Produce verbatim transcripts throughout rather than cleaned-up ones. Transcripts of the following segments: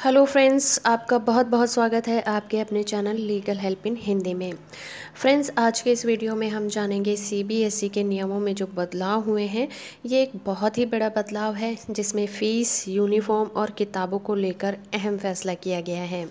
Hello friends, आपका बहुत बहुत स्वागत है आपके अपने channel legal help in Hindi में। फ्रेंड्स, आज के इस वीडियो में हम जानेंगे सीबीएसई के नियमों में जो बदलाव हुए हैं। ये एक बहुत ही बड़ा बदलाव है जिसमें फ़ीस, यूनिफॉर्म और किताबों को लेकर अहम फैसला किया गया है।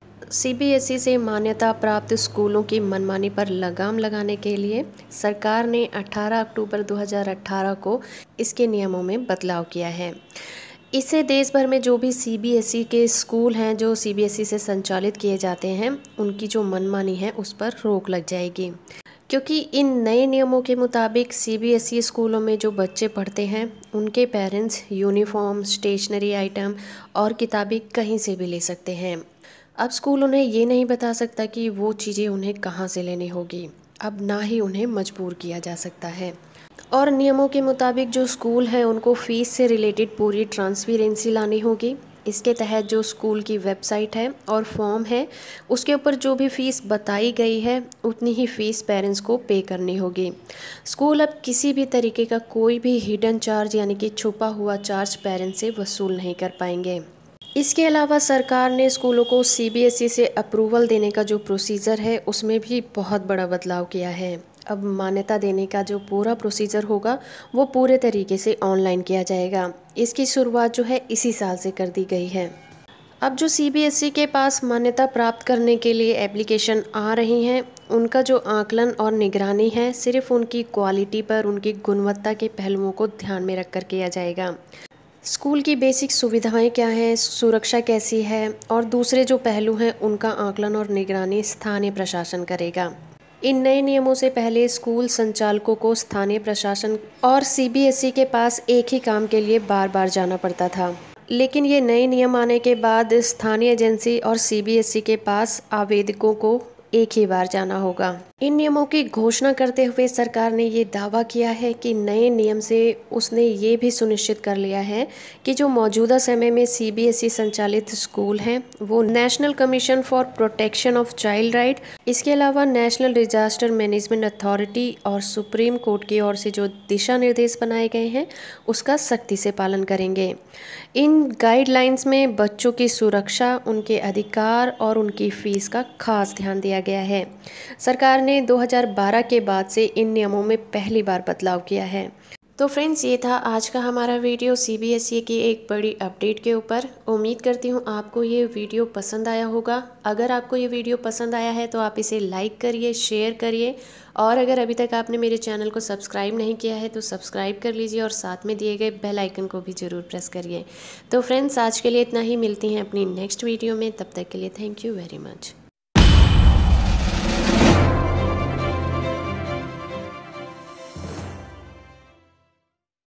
सीबीएसई से मान्यता प्राप्त स्कूलों की मनमानी पर लगाम लगाने के लिए सरकार ने अठारह अक्टूबर दो हज़ार अठारह को इसके नियमों में बदलाव किया है। इससे देश भर में जो भी सीबीएसई के स्कूल हैं जो सीबीएसई से संचालित किए जाते हैं, उनकी जो मनमानी है उस पर रोक लग जाएगी। क्योंकि इन नए नियमों के मुताबिक सीबीएसई स्कूलों में जो बच्चे पढ़ते हैं, उनके पेरेंट्स यूनिफॉर्म, स्टेशनरी आइटम और किताबें कहीं से भी ले सकते हैं। अब स्कूल उन्हें ये नहीं बता सकता कि वो चीज़ें उन्हें कहाँ से लेनी होगी। अब ना ही उन्हें मजबूर किया जा सकता है। और नियमों के मुताबिक जो स्कूल हैं उनको फ़ीस से रिलेटेड पूरी ट्रांसपेरेंसी लानी होगी। इसके तहत जो स्कूल की वेबसाइट है और फॉर्म है, उसके ऊपर जो भी फ़ीस बताई गई है उतनी ही फ़ीस पेरेंट्स को पे करनी होगी। स्कूल अब किसी भी तरीके का कोई भी हिडन चार्ज यानी कि छुपा हुआ चार्ज पेरेंट्स से वसूल नहीं कर पाएंगे। इसके अलावा सरकार ने स्कूलों को सीबीएसई से अप्रूवल देने का जो प्रोसीजर है उसमें भी बहुत बड़ा बदलाव किया है। अब मान्यता देने का जो पूरा प्रोसीजर होगा वो पूरे तरीके से ऑनलाइन किया जाएगा। इसकी शुरुआत जो है इसी साल से कर दी गई है। अब जो सीबीएसई के पास मान्यता प्राप्त करने के लिए एप्लीकेशन आ रही हैं, उनका जो आकलन और निगरानी है सिर्फ उनकी क्वालिटी पर, उनकी गुणवत्ता के पहलुओं को ध्यान में रखकर किया जाएगा। स्कूल की बेसिक सुविधाएं क्या हैं, सुरक्षा कैसी है और दूसरे जो पहलू हैं उनका आकलन और निगरानी स्थानीय प्रशासन करेगा। इन नए नियमों से पहले स्कूल संचालकों को स्थानीय प्रशासन और सीबीएसई के पास एक ही काम के लिए बार बार जाना पड़ता था, लेकिन ये नए नियम आने के बाद स्थानीय एजेंसी और सीबीएसई के पास आवेदकों को एक ही बार जाना होगा। इन नियमों की घोषणा करते हुए सरकार ने ये दावा किया है कि नए नियम से उसने ये भी सुनिश्चित कर लिया है कि जो मौजूदा समय में सीबीएसई संचालित स्कूल हैं वो national commission for protection of child right, इसके अलावा नेशनल डिजास्टर मैनेजमेंट अथॉरिटी और सुप्रीम कोर्ट की ओर से जो दिशा निर्देश बनाए गए हैं उसका सख्ती से पालन करेंगे। इन गाइडलाइंस में बच्चों की सुरक्षा, उनके अधिकार और उनकी फीस का खास ध्यान दिया गया है। सरकार ने दो हज़ार बारह के बाद से इन नियमों में पहली बार बदलाव किया है। तो फ्रेंड्स, ये था आज का हमारा वीडियो सीबीएसई की एक बड़ी अपडेट के ऊपर। उम्मीद करती हूँ आपको ये वीडियो पसंद आया होगा। अगर आपको ये वीडियो पसंद आया है तो आप इसे लाइक करिए, शेयर करिए और अगर अभी तक आपने मेरे चैनल को सब्सक्राइब नहीं किया है तो सब्सक्राइब कर लीजिए और साथ में दिए गए बेल आइकन को भी ज़रूर प्रेस करिए। तो फ्रेंड्स, आज के लिए इतना ही। मिलती हैं अपनी नेक्स्ट वीडियो में, तब तक के लिए थैंक यू वेरी मच।